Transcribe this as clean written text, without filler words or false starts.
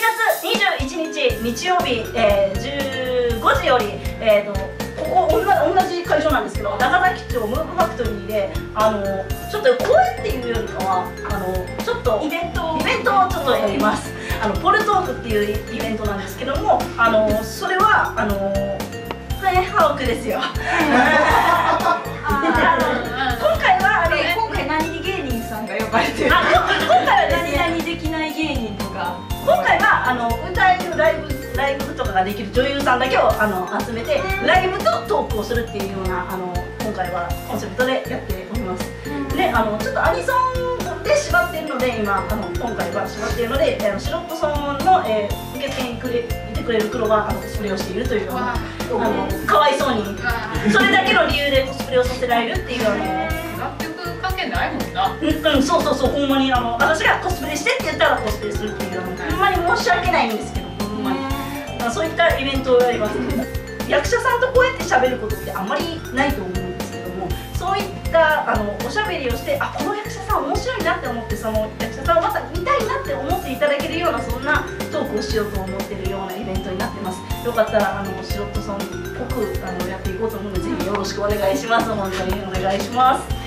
月21日日曜日、15時より、ここ同じ会場なんですけど、長崎町ムーブファクトリーでちょっと公演っていうよりかはちょっとイベントをちょっとやります。ポルトークっていうイベントなんですけども、それはハークですよ。 今回何芸人さんが呼ばれてる。 今回はですね、 何々できない芸人とか。 今回は歌えるライブとかができる女優さんだけを集めてライブとトークをするっていうような今回はコンセプトでやっております。でちょっとアニソンで縛っているので今回は縛っているのでシロットソンの受付にいてくれる黒がコスプレをしているというかわいそうにそれだけの理由でコスプレをさせられるっていう楽曲関係ないもんな。 そうほんまに私がコスプレしてって言ったらコスプレするっていうほんまに申し訳ないんですけど、ほんまにそういったイベントをやります。役者さんとこうやって喋ることってあんまりないと思うんですけども、そういったおしゃべりをしてこの役者さん面白いなって思って、その役者さんをまた見たいなって思っていただけるような、そんなトークをしようと思っているようなイベントになってます。よかったらシロットさんっぽくやっていこうと思うので、ぜひよろしくお願いします。本当にお願いします。